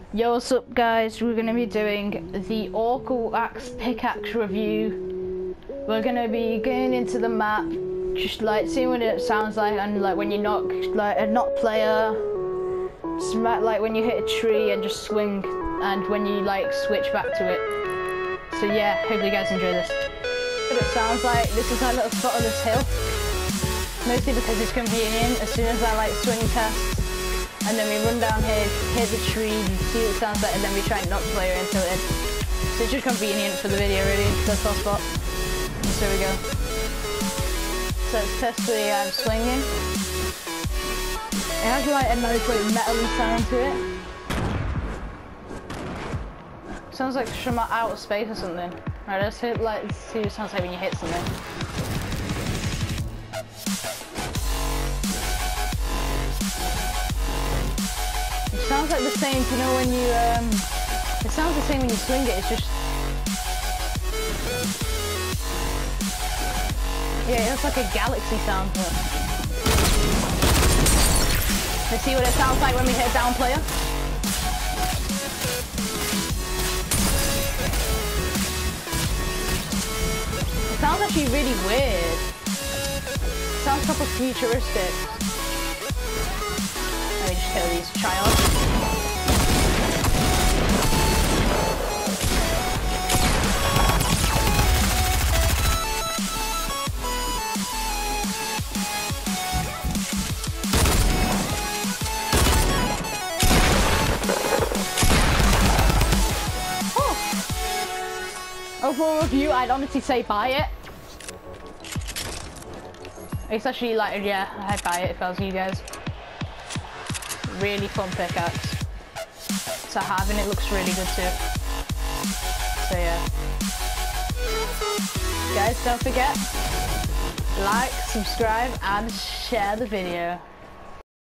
Yo, what's up guys? We're going to be doing the Orcal Axe pickaxe review. We're going to be going into the map, just like seeing what it sounds like, and like when you knock like a knock player, smack like when you hit a tree and just swing, and when you like switch back to it. So yeah, hopefully you guys enjoy this. What it sounds like, this is our little spot on this hill. Mostly because it's convenient. As soon as I like swing test, and then we run down here, hit the tree, see what it sounds like, and then we try and knock the player until it. So it's just convenient for the video really, that's our spot. So we go. So let's test the swinging. It has like a nice like metal-y sound to it. Sounds like from outer space or something. Alright, let's see what it sounds like when you hit something. It sounds like the same, you know, when you, it sounds the same when you swing it, it's just... Yeah, it has like a galaxy sound to it. Let's see what it sounds like when we hit a down player. It sounds actually really weird. It sounds proper futuristic. Let me just kill these child. Overall review, I'd honestly say buy it. It's actually like, yeah, I'd buy it if I was you guys. Really fun pickaxe to have, and it looks really good too. So yeah. Guys, don't forget, like, subscribe, and share the video.